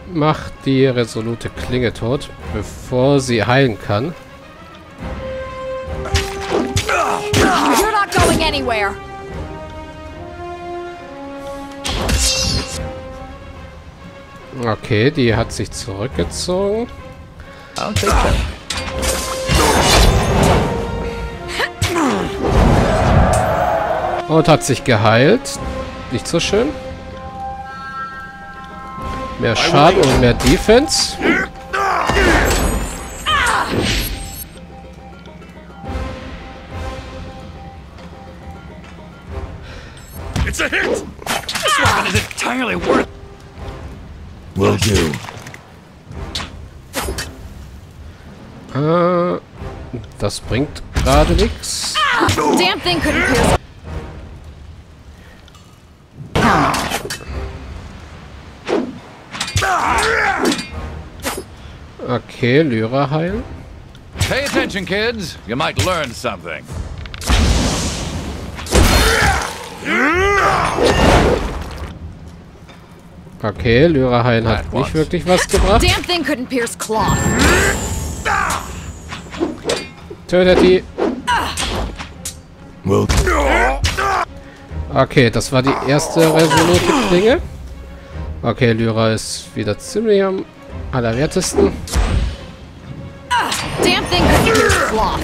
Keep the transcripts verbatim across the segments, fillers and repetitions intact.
macht die resolute Klinge tot, bevor sie heilen kann. You're not going anywhere. Okay, die hat sich zurückgezogen. I'll take that. Und hat sich geheilt. Nicht so schön. Mehr Schaden und mehr Defense. It's a hit! This weapon is entirely worth. Will do. Äh, das bringt gerade nichts. Damn thing couldn't pierce. Okay, Lyra heilen. Pay attention, kids. You might learn something. Okay, Lyra heilen hat nicht wirklich was gebracht. Damn thing couldn't pierce cloth. Tötet die. Will do. Okay, das war die erste resolute Klinge. Okay, Lyra ist wieder ziemlich am allerwertesten. Damn thing couldn't pierce cloth.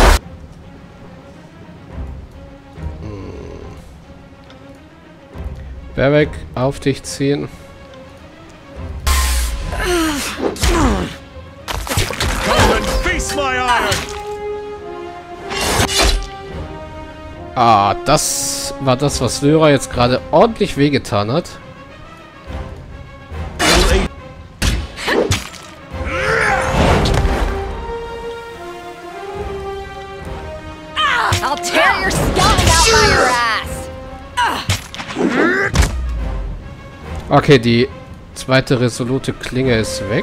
Barrack, auf dich ziehen. Come and feast my iron! Ah, das war das, was Lyra jetzt gerade ordentlich wehgetan hat. I'll tear your scalp out by your ass. Okay, die zweite resolute Klinge ist weg.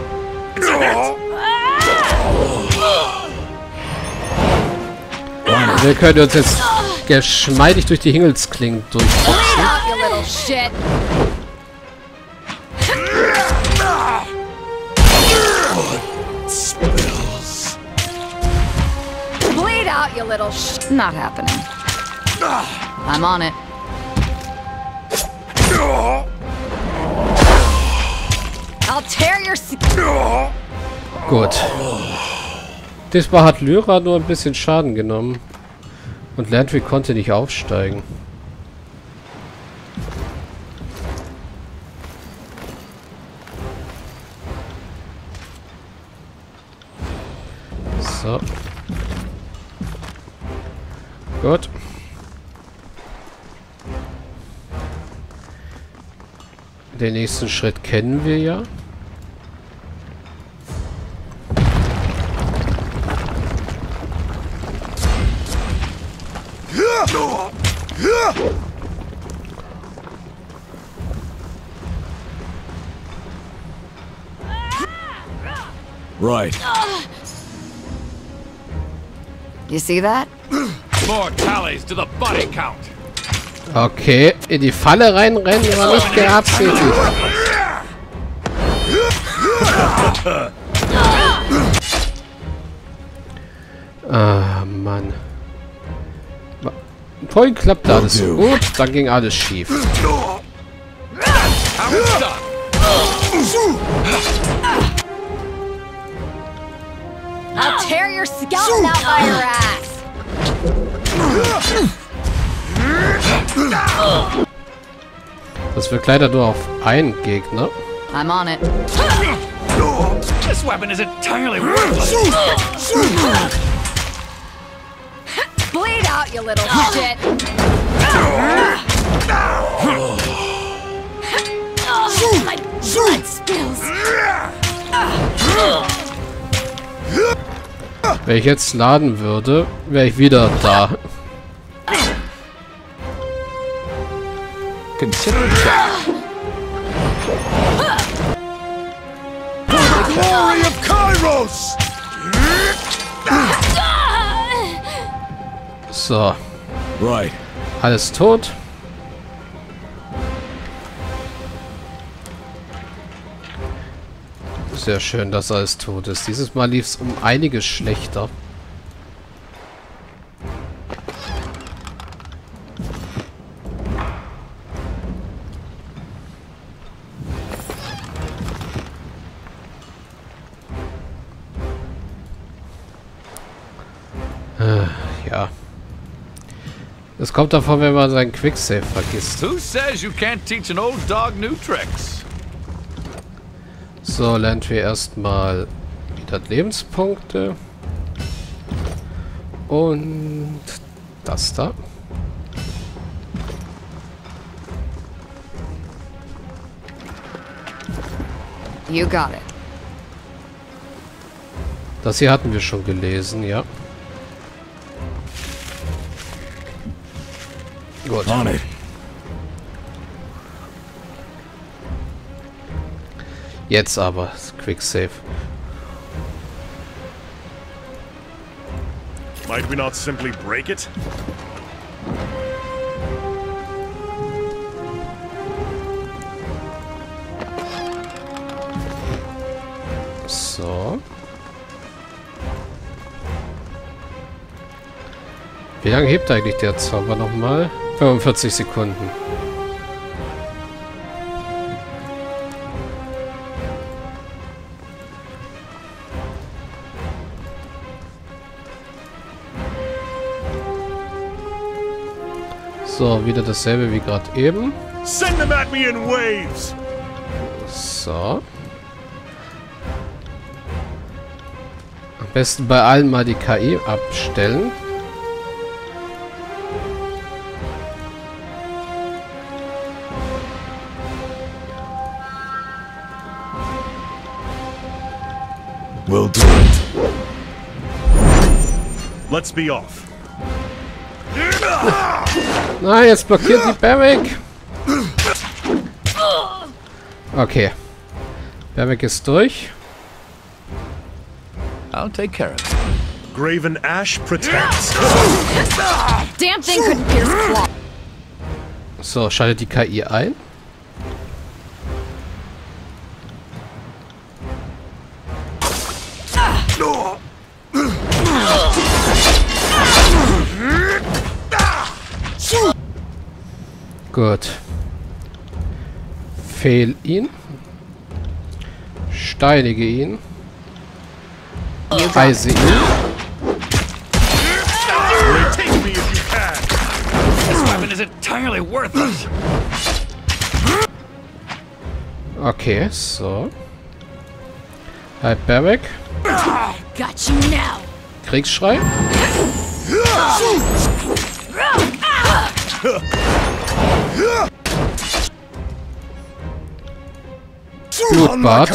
Wir können uns jetzt geschmeidig durch die Himmelsklingen durchboxen. Bleed out, you little shit. Bleed out, you little sh. Not happening. I'm on it. I'll tear your skin. Gut. Diesmal hat Lyra nur ein bisschen Schaden genommen. Und Landry konnte nicht aufsteigen. So. Gut. Den nächsten Schritt kennen wir ja. Right. You see that? More tallies to the body count. Okay, in die Falle reinrennen war nicht beabsichtigt. Ah, Mann. Vorhin klappte alles so gut, dann ging alles schief. I'll tear your scalp out by your ass. Das wirkt leider nur auf einen Gegner. I'm on it. This weapon is entirely worthless. Bleed out, you little shit. My blood spills. Wenn ich jetzt laden würde, wäre ich wieder da. Consider it done. The glory of Kairos! So, Right. alles tot. Sehr schön, dass alles tot ist. Dieses Mal lief es um einiges schlechter. Äh, ja. Es kommt davor, wenn man seinen Quicksave vergisst. Who says you can't teach an old dog new tricks? So, lernen wir erstmal wieder Lebenspunkte. Und das da. You got it. Das hier hatten wir schon gelesen, ja. Gut. On it. Jetzt aber Quick Save. Might we not simply break it? So. Wie lange hebt eigentlich der Zauber nochmal? fünfundvierzig Sekunden. So, wieder dasselbe wie gerade eben. Send them at me in waves. So. Am besten bei allen mal die K I abstellen. We'll do it. Let's be off. Nein, jetzt blockiert die Barrick. Okay. Barrick ist durch. I'll take care of it. Graven Ash protects. Damn thing couldn't pierce claw. So, schaltet die K I ein. Gut. Fehl ihn. Steinige ihn. Eise ihn. Take me if you can. This weapon is entirely worthless. Okay, so. Halt Barrick. Got you now. Kriegsschrei. Blutbad.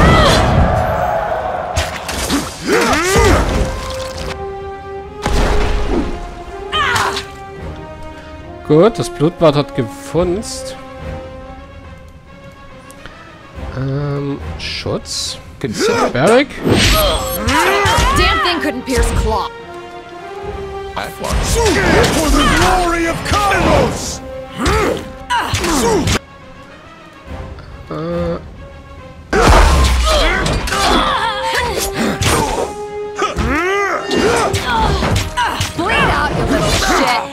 Gut, das Blutbad hat gefunzt. Ähm, Schutz. Consider Barrick. Damn thing couldn't pierce claw. For the glory of Kairos! Äh. Bleed out, you little shit.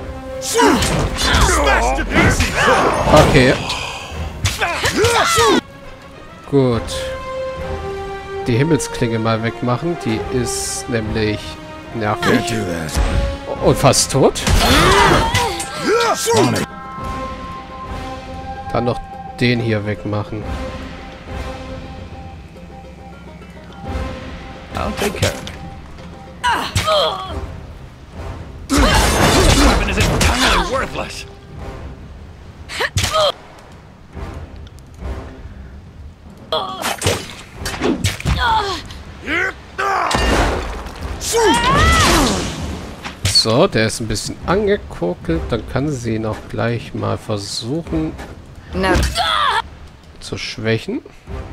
Smash to pieces! Okay. Gut. Die Himmelsklinge mal wegmachen. Die ist nämlich nervig. Do that. Und fast tot. On it. Dann noch den hier wegmachen. I'll take care of it. This weapon is entirely worthless. So, der ist ein bisschen angekokelt. Dann kann sie ihn auch gleich mal versuchen No. zu schwächen.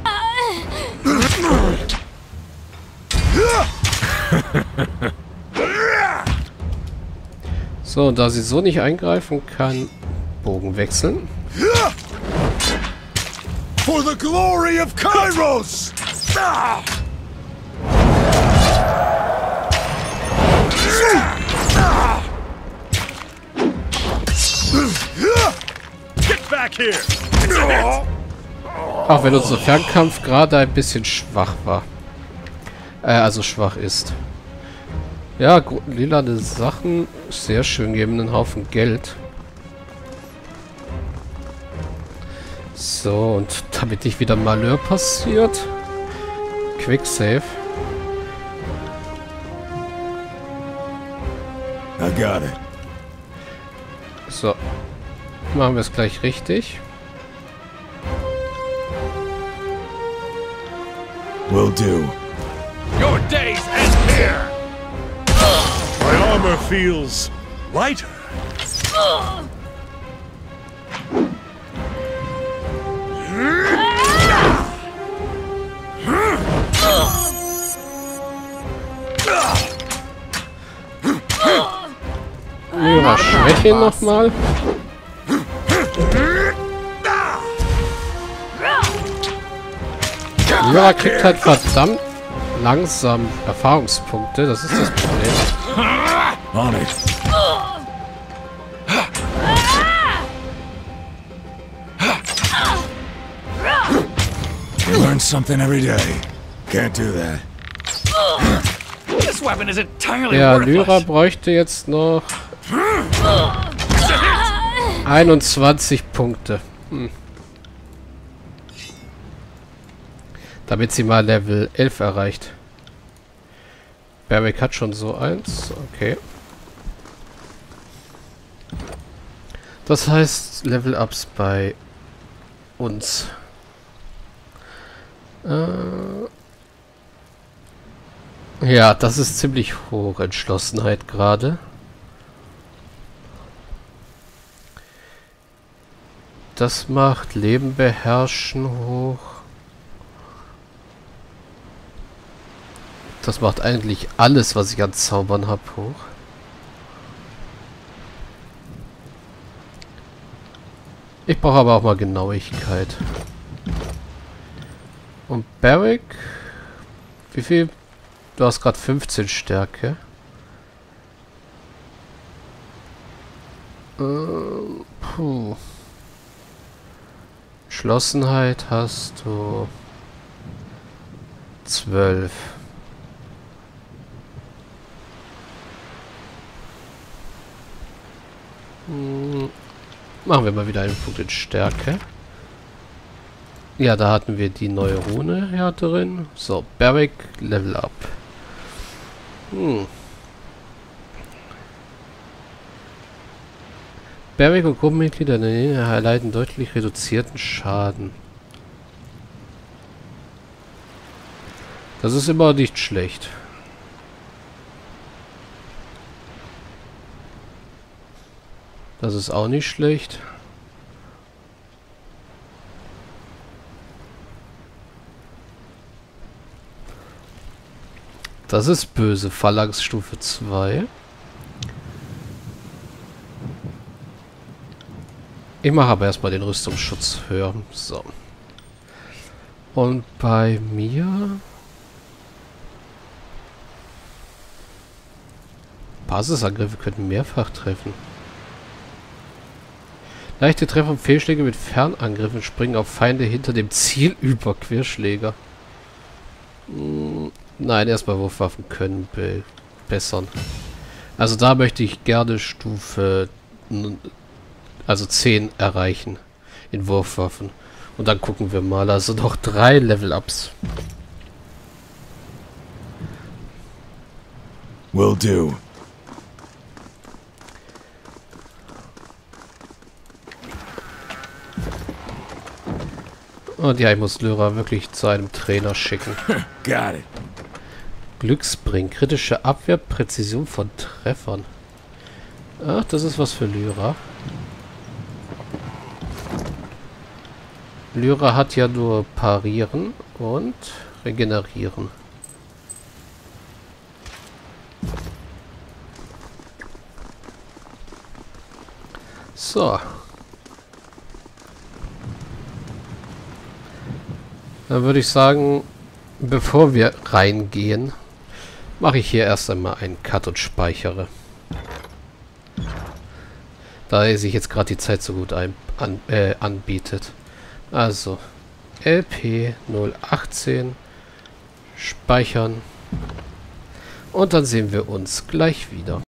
So, und da sie so nicht eingreifen kann, Bogen wechseln. For the glory of Kairos! Get back here! It's a hit! Auch wenn unser Fernkampf gerade ein bisschen schwach war. Äh, also schwach ist. Ja, lilane Sachen, sehr schön, geben einen Haufen Geld. So, und damit nicht wieder Malheur passiert. Quick Save. I got it. So. Machen wir es gleich richtig. Will do. Your days end here! My armor feels lighter. Lyra, schwäche ihn nochmal. Lyra kriegt halt verdammt langsam Erfahrungspunkte. Das ist das Problem. On it. You learn something every day. Can't do that. This weapon is entirely Ja, worthless. Lyra bräuchte jetzt noch einundzwanzig Punkte. Hm. Damit sie mal Level elf erreicht. Barrick hat schon so eins. Okay. Das heißt Level-Ups bei uns. Äh ja, das ist ziemlich hoch Entschlossenheit gerade. Das macht Leben beherrschen hoch. Das macht eigentlich alles, was ich an Zaubern habe, hoch. Ich brauche aber auch mal Genauigkeit. Und Barrick, wie viel? Du hast gerade fünfzehn Stärke. Ähm, puh. Entschlossenheit hast du zwölf. Hm. Machen wir mal wieder einen Punkt in Stärke. Ja, da hatten wir die neue Rune ja drin. So, Barrick, Level Up. Hm. Barrick und Gruppenmitglieder erleiden deutlich reduzierten Schaden. Das ist immer nicht schlecht. Das ist auch nicht schlecht. Das ist böse. Phalanx Stufe zwei. Ich mache aber erstmal den Rüstungsschutz höher. So. Und bei mir... Basisangriffe könnten mehrfach treffen. Leichte Treffer und Fehlschläge mit Fernangriffen springen auf Feinde hinter dem Ziel über. Querschläger. Hm, nein, erstmal Wurfwaffen können bessern. Also da möchte ich gerne Stufe also zehn erreichen in Wurfwaffen. Und dann gucken wir mal. Also noch drei Level-Ups. Will do. Und ja, ich muss Lyra wirklich zu einem Trainer schicken. Got it. Glücksbring. Kritische Abwehr, Präzision von Treffern. Ach, das ist was für Lyra. Lyra hat ja nur Parieren und Regenerieren. So. Dann würde ich sagen, Bevor wir reingehen, mache ich hier erst einmal einen Cut und speichere. Da sich jetzt gerade die Zeit so gut ein, an, äh, anbietet. Also, L P null achtzehn, speichern. Und dann sehen wir uns gleich wieder.